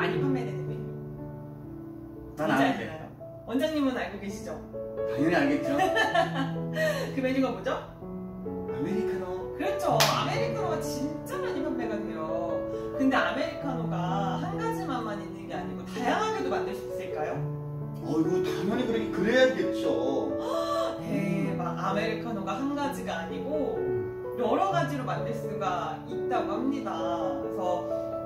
많이 판매되는 메뉴. 난 아는데. 원장님은 알고 계시죠? 당연히 알겠죠. 그 메뉴가 뭐죠? 아메리카노. 그렇죠. 아메리카노가 진짜 많이 판매가 돼요. 근데 아메리카노가 한 가지 맛만 있는 게 아니고 다양하게도 만들 수 있을까요? 이거 당연히 그래야겠죠. 대박. 아메리카노가 한 가지가 아니고 여러 가지로 만들 수가 있다고 합니다. 그래서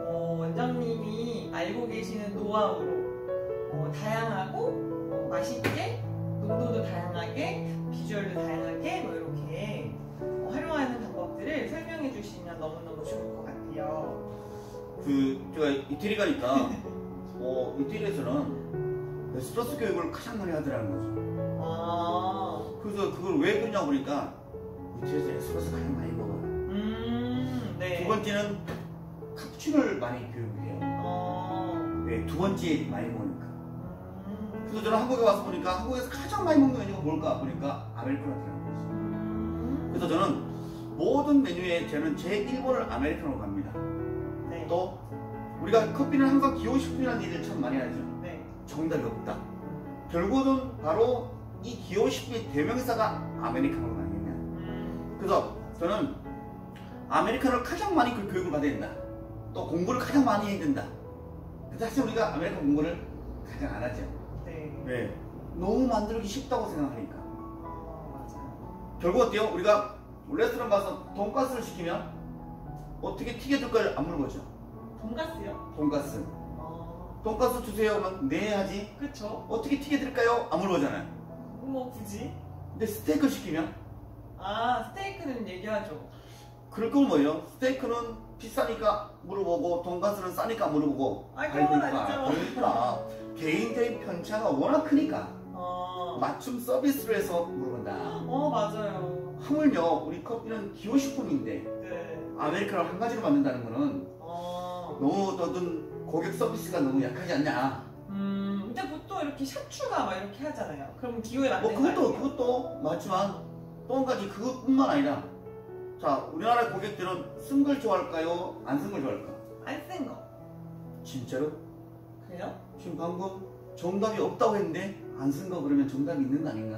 원장님이 알고 계시는 노하우로 다양하고 맛있게, 농도도 다양하게, 비주얼도 다양하게 이렇게 활용하는 방법들을 설명해 주시면 너무너무 좋을 것 같아요. 제가 이태리 가니까 이태리에서는 에스프레소 교육을 가장 많이 하더라는 거죠. 그래서 그걸 왜 그러냐 보니까 이태리에서 에스프레소 가장 많이 먹어요. 네. 두 번째는 카푸치노를 많이 교육해요. 네, 두 번째 많이 먹으니까. 그래서 저는 한국에 와서 보니까 한국에서 가장 많이 먹는 메뉴가 뭘까 보니까 아메리카노라는 거죠. 그래서 저는 모든 메뉴에 저는 제 1번을 아메리카노로 갑니다. 네. 또 우리가 커피는 항상 기호식품이라는 얘기를 참 많이 하죠. 네. 정답이 없다. 결국은 바로 이 기호식품의 대명사가 아메리카노가 아니냐. 그래서 저는 아메리카노를 가장 많이 교육을 받아야 된다. 또 공부를 가장 많이 해야 된다. 사실 우리가 아메리카노 공부를 가장 안 하죠. 네. 왜? 너무 만들기 쉽다고 생각하니까. 맞아요. 결국 어때요? 우리가 레스토랑 가서 돈가스를 시키면 어떻게 튀겨줄까를 안 물어보죠. 돈가스요? 돈가스. 돈가스 주세요. 하면 네 하지. 그쵸. 어떻게 튀겨드릴까요? 안 물어보잖아요. 뭐 굳이? 근데 스테이크 시키면? 스테이크는 얘기하죠. 그럴 건 뭐예요? 스테이크는 비싸니까 물어보고 돈가스는 싸니까 물어보고. 그건 아니죠. 그러니까 개인적인 편차가 워낙 크니까 맞춤 서비스를 해서 물어본다. 맞아요. 하물며 우리 커피는 기호식품인데 네. 아메리카노를 한 가지로 만든다는 거는 너무 너든 고객 서비스가 너무 약하지 않냐. 근데 보통 이렇게 샷 추가 막 이렇게 하잖아요. 그럼 기호에 맞는 거 아니에요? 그것도 맞지만 또 한 가지 그것뿐만 아니라 자, 우리나라 고객들은 쓴 걸 좋아할까요? 안 쓴 걸 좋아할까? 안 쓴 거. 진짜로? 그래요? 지금 방금 정답이 없다고 했는데 안 쓴 거 그러면 정답이 있는 거 아닌가?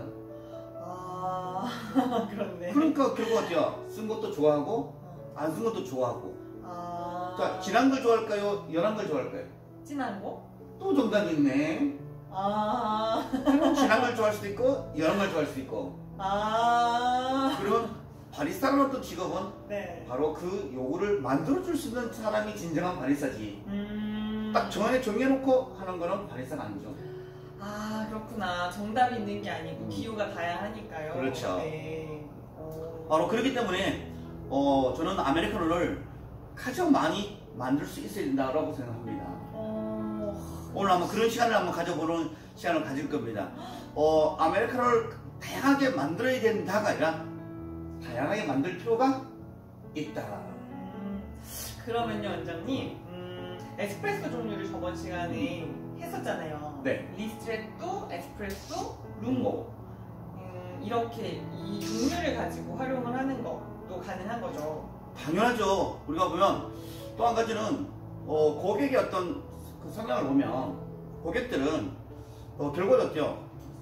그렇네. 그러니까 결국 어때요? 쓴 것도 좋아하고 안 쓴 것도 좋아하고. 자, 진한 걸 좋아할까요? 연한 걸 좋아할까요? 진한 거? 또 정답이 있네. 그러면 진한 걸 좋아할 수도 있고 연한 걸 좋아할 수도 있고. 그러면 바리스타라는 어떤 직업은 네. 바로 그 요구를 만들어줄 수 있는 사람이 진정한 바리스타지. 딱 정해놓고 하는 거는 바리스타가 아니죠. 그렇구나. 정답이 있는 게 아니고 기호가 다양하니까요. 그렇죠. 네. 바로 그렇기 때문에 저는 아메리카노를 가장 많이 만들 수 있어야 된다고 생각합니다. 오늘 한번 그런 시간을 한번 가져보는 시간을 가질 겁니다. 아메리카노를 다양하게 만들어야 된다가 아니라 다양하게 만들 필요가 있다. 그러면요, 원장님, 에스프레소 종류를 저번 시간에 했었잖아요. 네. 리스트레토, 에스프레소, 룽고. 이렇게 이 종류를 가지고 활용을 하는 것도 가능한 거죠. 당연하죠. 우리가 보면 또 한 가지는 고객의 어떤 그 성향을 보면 고객들은 결국은 어때요?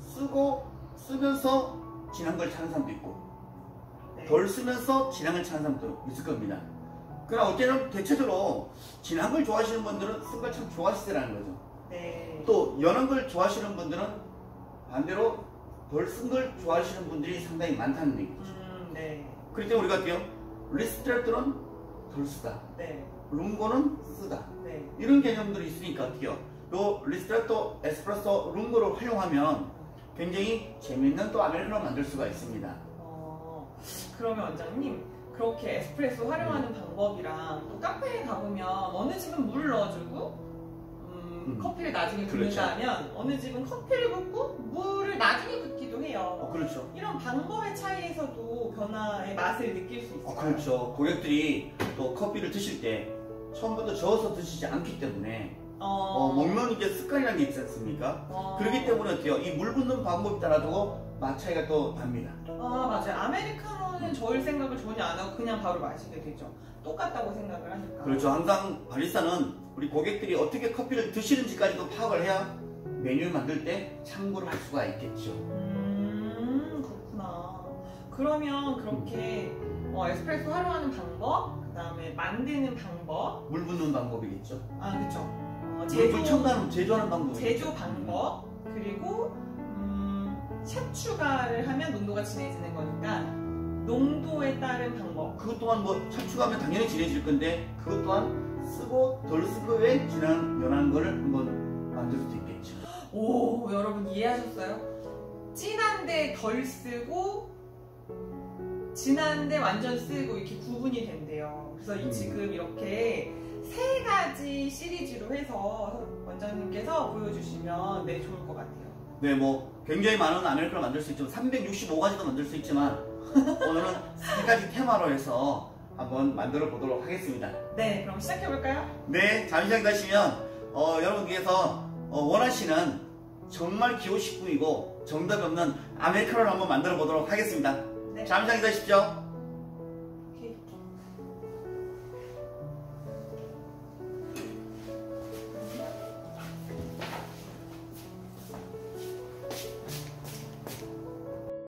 쓰면서 진한 걸 찾는 사람도 있고 네. 덜 쓰면서 진한 걸 찾는 사람도 있을 겁니다. 그러나 어때는 대체적으로 진한 걸 좋아하시는 분들은 쓴 걸 참 좋아하시더라는 거죠. 네. 또 연한 걸 좋아하시는 분들은 반대로 덜 쓴 걸 좋아하시는 분들이 상당히 많다는 얘기죠. 네. 그렇기 때문에 우리가 어때요? 리스트레토는 덜 쓰다. 네. 룽고는 쓰다. 네. 이런 개념들이 있으니까 어때요? 요 리스트레토, 에스프레소, 룽고를 활용하면 굉장히 재미있는 또 아메리카노를 만들 수가 있습니다. 그러면 원장님, 그렇게 에스프레소 활용하는 방법이랑 또 카페에 가보면 어느 집은 물을 넣어주고 커피를 나중에 붓는다 하면 어느 집은 커피를 붓고 물을 나중에 붓기도 해요. 그렇죠. 이런 방법의 차이에서도 변화의 맛을 느낄 수 있어요. 그렇죠. 고객들이 또 커피를 드실 때 처음부터 저어서 드시지 않기 때문에 먹는 이제 습관이라는 게 있지 않습니까? 그렇기 때문에 어때요? 이 물 붓는 방법에 따라도 맛 차이가 또 납니다. 맞아요. 아메리카노는 저을 생각을 전혀 안 하고 그냥 바로 마시게 되죠. 똑같다고 생각을 하니까. 그렇죠. 항상 바리스타는 우리 고객들이 어떻게 커피를 드시는지까지도 파악을 해야 메뉴를 만들 때 참고를 할 수가 있겠죠. 그렇구나. 그러면 그렇게 에스프레소 활용하는 방법, 그 다음에 만드는 방법, 물 붓는 방법이겠죠. 그쵸. 제조하는 방법. 제조 방법, 그리고 샷 추가를 하면 농도가 진해지는 거니까 농도에 따른 방법. 그것 또한 샷 추가하면 당연히 진해질 건데 그것 또한 쓰고 덜 쓰고 왜 연한 거를 한번 만들 수도 있겠죠. 오, 여러분 이해하셨어요? 진한데 덜 쓰고 진한데 완전 쓰고 이렇게 구분이 된대요. 그래서 지금 이렇게 3가지 시리즈로 해서 원장님께서 보여주시면 좋을 것 같아요. 네, 굉장히 많은 아메리카노를 만들 수 있지만 365가지도 만들 수 있지만 오늘은 3가지 테마로 해서 한번 만들어 보도록 하겠습니다. 네, 그럼 시작해 볼까요? 네, 잠시 기다리시면 여러분께서 원하시는 정말 기호식품이고 정답이 없는 아메리카노를 한번 만들어 보도록 하겠습니다. 네. 잠시 기다리십시오.